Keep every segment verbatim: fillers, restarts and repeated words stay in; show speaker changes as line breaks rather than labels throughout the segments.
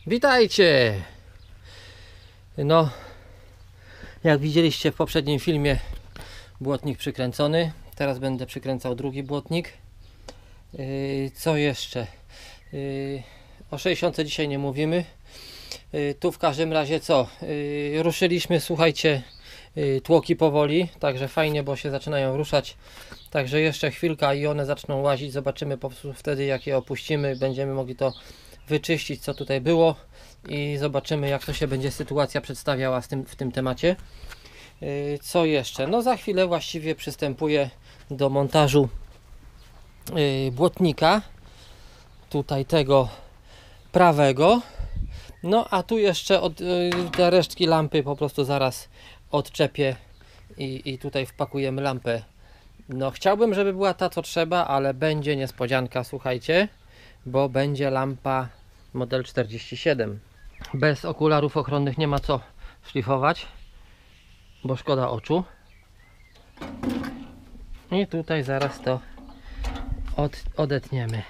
Witajcie! No, jak widzieliście w poprzednim filmie, błotnik przykręcony. Teraz będę przykręcał drugi błotnik. Yy, co jeszcze? Yy, o sześćdziesiątce dzisiaj nie mówimy. Yy, tu w każdym razie co? Yy, ruszyliśmy, słuchajcie, yy, tłoki powoli, także fajnie, bo się zaczynają ruszać. Także jeszcze chwilka i one zaczną łazić. Zobaczymy po prostu wtedy, jak je opuścimy. Będziemy mogli to wyczyścić, co tutaj było, i zobaczymy, jak to się będzie sytuacja przedstawiała z tym, w tym temacie. Yy, co jeszcze? No za chwilę właściwie przystępuję do montażu yy, błotnika, tutaj tego prawego. No a tu jeszcze od, yy, te resztki lampy po prostu zaraz odczepię i, i tutaj wpakujemy lampę. No chciałbym, żeby była ta, co trzeba, ale będzie niespodzianka, słuchajcie, bo będzie lampa model czterdzieści siedem. Bez okularów ochronnych nie ma co szlifować, bo szkoda oczu. I tutaj zaraz to od, odetniemy.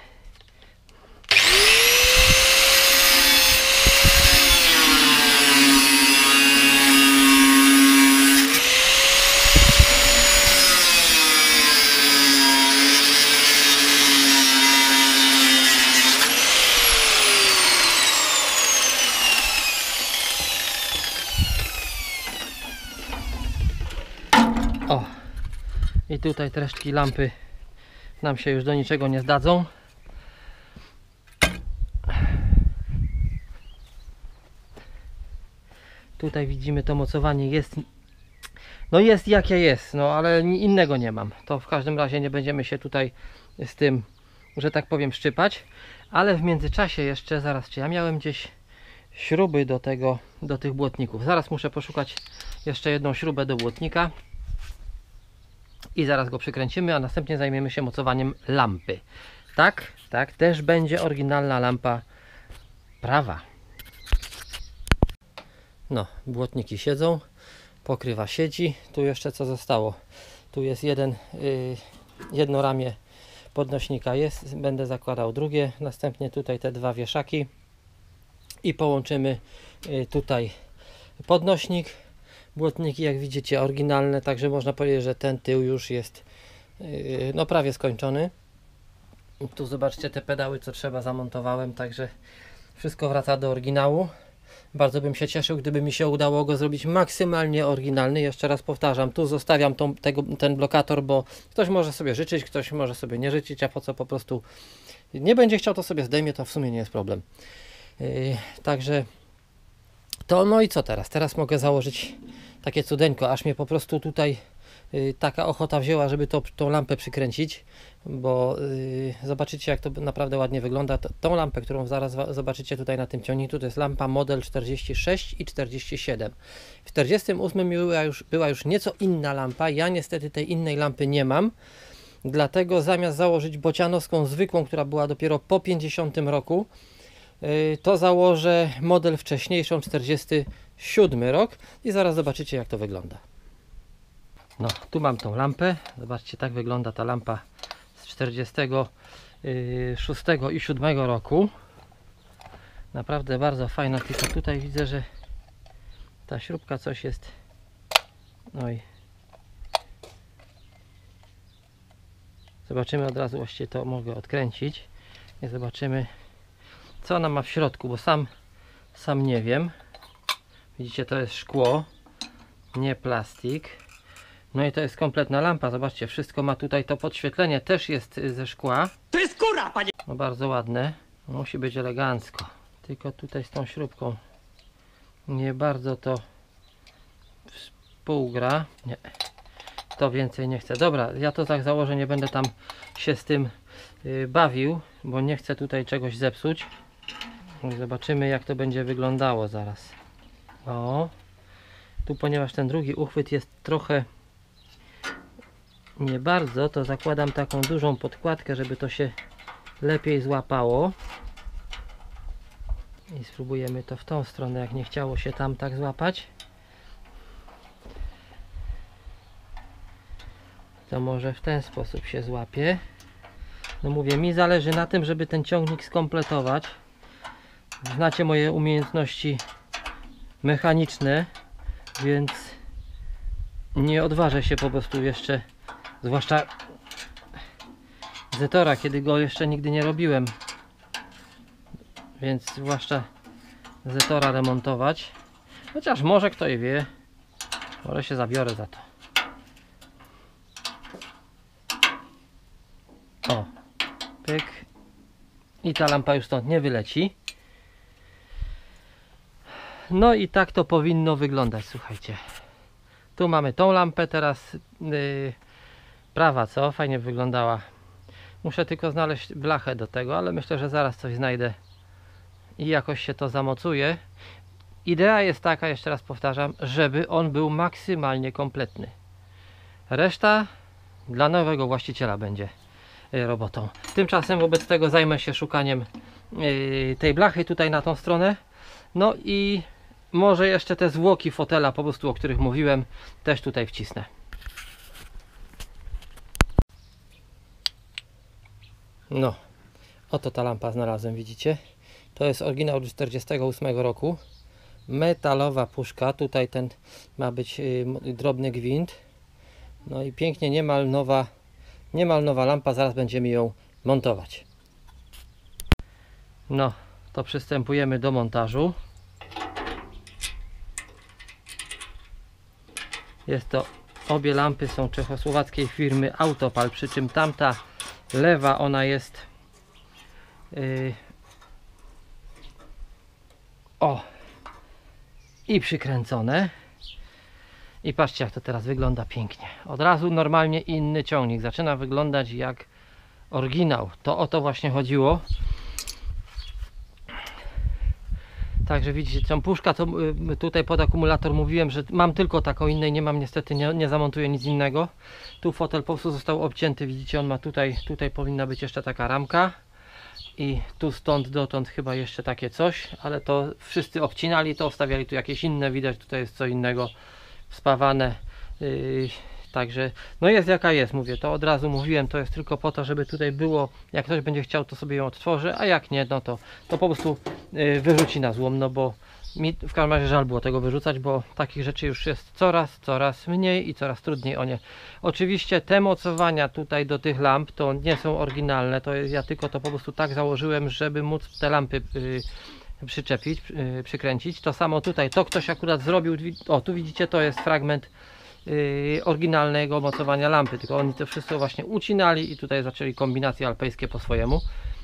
O, i tutaj te resztki lampy nam się już do niczego nie zdadzą. Tutaj widzimy, to mocowanie jest, no jest jakie jest, no ale innego nie mam. To w każdym razie nie będziemy się tutaj z tym, że tak powiem, szczypać. Ale w międzyczasie jeszcze, zaraz, czy ja miałem gdzieś śruby do tego, do tych błotników. Zaraz muszę poszukać jeszcze jedną śrubę do błotnika i zaraz go przykręcimy, a następnie zajmiemy się mocowaniem lampy. Tak, tak, też będzie oryginalna lampa prawa. No, błotniki siedzą, pokrywa siedzi. Tu jeszcze co zostało? Tu jest jeden, yy, jedno ramię podnośnika jest, będę zakładał drugie, następnie tutaj te dwa wieszaki i połączymy yy, tutaj podnośnik. Błotniki, jak widzicie, oryginalne, także można powiedzieć, że ten tył już jest yy, no prawie skończony. Tu zobaczcie te pedały, co trzeba, zamontowałem, także wszystko wraca do oryginału. Bardzo bym się cieszył, gdyby mi się udało go zrobić maksymalnie oryginalny. Jeszcze raz powtarzam, tu zostawiam tą, tego, ten blokator, bo ktoś może sobie życzyć, ktoś może sobie nie życzyć, a po co po prostu nie będzie chciał, to sobie zdejmie, to w sumie nie jest problem. Yy, także to, no i co teraz? Teraz mogę założyć takie cudeńko, aż mnie po prostu tutaj yy, taka ochota wzięła, żeby to, tą lampę przykręcić, bo yy, zobaczycie, jak to naprawdę ładnie wygląda. T tą lampę, którą zaraz zobaczycie tutaj na tym ciągniku, to jest lampa model czterdzieści sześć i czterdzieści siedem. W czterdziestym ósmym była już, była już nieco inna lampa. Ja niestety tej innej lampy nie mam, dlatego zamiast założyć bocianowską zwykłą, która była dopiero po pięćdziesiątym roku, to założę model wcześniejszą, czterdziesty siódmy rok, i zaraz zobaczycie, jak to wygląda. No, tu mam tą lampę. Zobaczcie, tak wygląda ta lampa z czterdziestego szóstego i siódmego roku. Naprawdę bardzo fajna, tylko tutaj widzę, że ta śrubka coś jest. No i zobaczymy od razu, właściwie to mogę odkręcić i zobaczymy, co ona ma w środku, bo sam sam nie wiem. Widzicie, to jest szkło, nie plastik. No i to jest kompletna lampa. Zobaczcie, wszystko ma tutaj, to podświetlenie też jest ze szkła. To jest skóra, panie! No bardzo ładne. Musi być elegancko. Tylko tutaj z tą śrubką nie bardzo to współgra. Nie. To więcej nie chcę. Dobra, ja to tak założę, nie będę tam się z tym yy, bawił, bo nie chcę tutaj czegoś zepsuć. I zobaczymy, jak to będzie wyglądało zaraz. O, tu ponieważ ten drugi uchwyt jest trochę nie bardzo, to zakładam taką dużą podkładkę, żeby to się lepiej złapało. I spróbujemy to w tą stronę, jak nie chciało się tam tak złapać. To może w ten sposób się złapie. No mówię, mi zależy na tym, żeby ten ciągnik skompletować. Znacie moje umiejętności mechaniczne, więc nie odważę się po prostu jeszcze, zwłaszcza Zetora, kiedy go jeszcze nigdy nie robiłem, więc zwłaszcza Zetora remontować, chociaż może kto i wie, może się zabiorę za to. O, pyk, i ta lampa już stąd nie wyleci. No i tak to powinno wyglądać, słuchajcie. Tu mamy tą lampę, teraz yy, prawa, co? Fajnie wyglądała. Muszę tylko znaleźć blachę do tego, ale myślę, że zaraz coś znajdę i jakoś się to zamocuje. Idea jest taka, jeszcze raz powtarzam, żeby on był maksymalnie kompletny. Reszta dla nowego właściciela będzie robotą. Tymczasem wobec tego zajmę się szukaniem yy, tej blachy tutaj na tą stronę. No i może jeszcze te zwłoki fotela, po prostu o których mówiłem, też tutaj wcisnę. No, oto ta lampa znalazłem, widzicie? To jest oryginał z czterdziestego ósmego roku. Metalowa puszka, tutaj ten ma być yy, drobny gwint. No i pięknie, niemal nowa, niemal nowa lampa, zaraz będziemy ją montować. No, to przystępujemy do montażu. Jest to, obie lampy są czechosłowackiej firmy Autopal, przy czym tamta lewa, ona jest yy, o i przykręcone. I patrzcie, jak to teraz wygląda pięknie. Od razu normalnie inny ciągnik. Zaczyna wyglądać jak oryginał. To o to właśnie chodziło. Także widzicie, tą puszkę to tutaj pod akumulator mówiłem, że mam tylko taką, innej nie mam, niestety nie, nie zamontuję nic innego. Tu fotel po prostu został obcięty, widzicie, on ma tutaj, tutaj powinna być jeszcze taka ramka. I tu stąd dotąd chyba jeszcze takie coś, ale to wszyscy obcinali, to wstawiali tu jakieś inne, widać tutaj jest co innego spawane. Yy, także no jest jaka jest, mówię, to od razu mówiłem, to jest tylko po to, żeby tutaj było, jak ktoś będzie chciał, to sobie ją odtworzy, a jak nie, no to, to po prostu yy, wyrzuci na złom, no bo mi w każdym razie żal było tego wyrzucać, bo takich rzeczy już jest coraz, coraz mniej i coraz trudniej o nie. Oczywiście te mocowania tutaj do tych lamp to nie są oryginalne, to jest, ja tylko to po prostu tak założyłem, żeby móc te lampy yy, przyczepić, yy, przykręcić. To samo tutaj, to ktoś akurat zrobił, o tu widzicie, to jest fragment yy, oryginalnego mocowania lampy, tylko oni to wszystko właśnie ucinali i tutaj zaczęli kombinacje alpejskie po swojemu.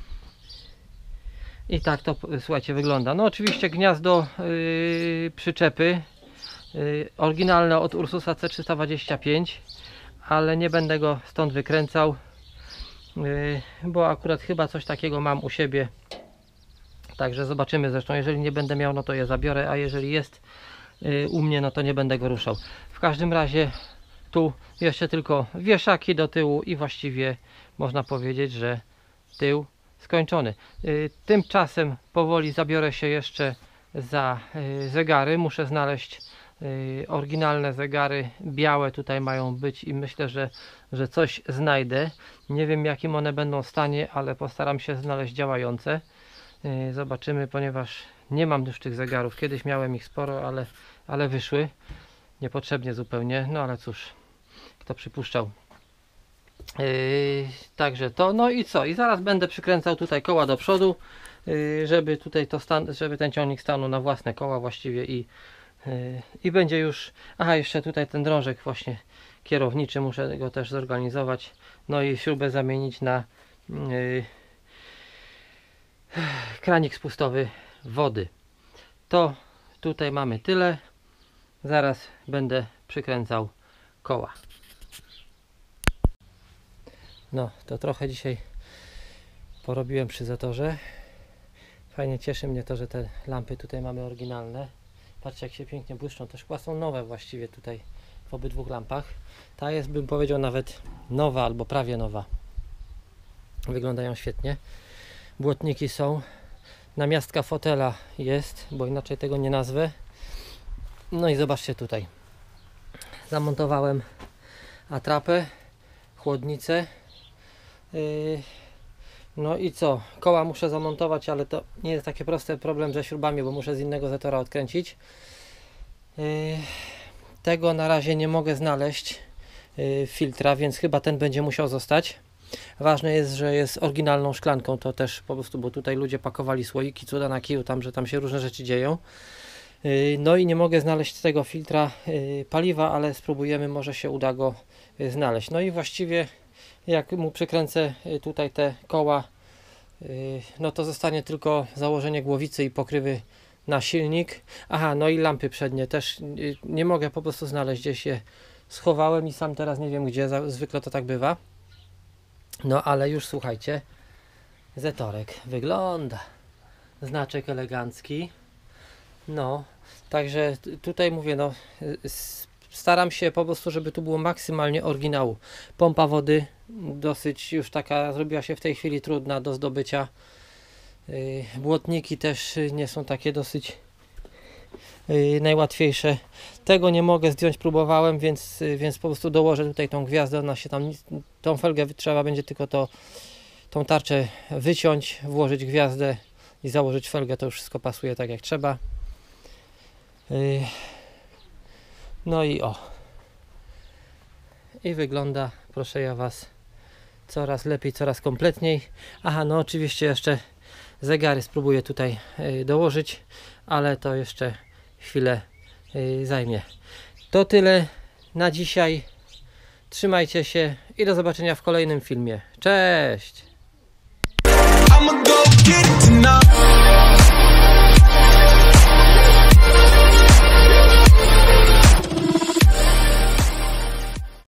I tak to, słuchajcie, wygląda. No oczywiście gniazdo yy, przyczepy yy, oryginalne od Ursusa C trzysta dwadzieścia pięć, ale nie będę go stąd wykręcał, yy, bo akurat chyba coś takiego mam u siebie. Także zobaczymy, zresztą jeżeli nie będę miał, no to je zabiorę, a jeżeli jest yy, u mnie, no to nie będę go ruszał. W każdym razie tu jeszcze tylko wieszaki do tyłu i właściwie można powiedzieć, że tył skończony. Yy, tymczasem powoli zabiorę się jeszcze za yy, zegary. Muszę znaleźć yy, oryginalne zegary. Białe tutaj mają być i myślę, że, że coś znajdę. Nie wiem, jakim one będą w stanie, ale postaram się znaleźć działające. Yy, zobaczymy, ponieważ nie mam już tych zegarów. Kiedyś miałem ich sporo, ale, ale wyszły niepotrzebnie zupełnie. No ale cóż, kto przypuszczał. Yy, także to, no i co? I zaraz będę przykręcał tutaj koła do przodu, yy, żeby tutaj to stan, żeby ten ciągnik stanął na własne koła właściwie i, yy, i będzie już. Aha, jeszcze tutaj ten drążek właśnie kierowniczy, muszę go też zorganizować. No i śrubę zamienić na yy, kranik spustowy wody. To tutaj mamy tyle. Zaraz będę przykręcał koła. No, to trochę dzisiaj porobiłem przy Zetorze. Fajnie cieszy mnie to, że te lampy tutaj mamy oryginalne. Patrzcie, jak się pięknie błyszczą. Te szkła są nowe właściwie tutaj w obydwu lampach. Ta jest, bym powiedział, nawet nowa albo prawie nowa. Wyglądają świetnie. Błotniki są. Namiastka fotela jest, bo inaczej tego nie nazwę. No i zobaczcie tutaj. Zamontowałem atrapę, chłodnicę. Yy, No i co? Koła muszę zamontować, ale to nie jest takie proste, problem ze śrubami, bo muszę z innego zatora odkręcić. Yy, tego na razie nie mogę znaleźć yy, filtra, więc chyba ten będzie musiał zostać. Ważne jest, że jest oryginalną szklanką, to też po prostu, bo tutaj ludzie pakowali słoiki, cuda na kiju, tam, że tam się różne rzeczy dzieją. Yy, no i nie mogę znaleźć tego filtra yy, paliwa, ale spróbujemy, może się uda go yy, znaleźć. No i właściwie jak mu przykręcę yy, tutaj te koła, yy, no to zostanie tylko założenie głowicy i pokrywy na silnik. Aha, no i lampy przednie też yy, nie mogę po prostu znaleźć, gdzieś je schowałem i sam teraz nie wiem gdzie, zwykle to tak bywa. No ale już słuchajcie, zetorek wygląda, znaczek elegancki. No, także tutaj mówię, no staram się po prostu, żeby tu było maksymalnie oryginału. Pompa wody dosyć już taka zrobiła się w tej chwili trudna do zdobycia. Yy, błotniki też nie są takie dosyć yy, najłatwiejsze. Tego nie mogę zdjąć, próbowałem, więc, yy, więc po prostu dołożę tutaj tą gwiazdę, ona się tam, tą felgę trzeba będzie tylko to, tą tarczę wyciąć, włożyć gwiazdę i założyć felgę, to już wszystko pasuje tak jak trzeba. Yy, no i o. I wygląda, proszę ja Was, coraz lepiej, coraz kompletniej. Aha, no oczywiście jeszcze zegary spróbuję tutaj yy, dołożyć, ale to jeszcze chwilę yy, zajmie. To tyle na dzisiaj. Trzymajcie się i do zobaczenia w kolejnym filmie. Cześć! I'ma go get it tonight.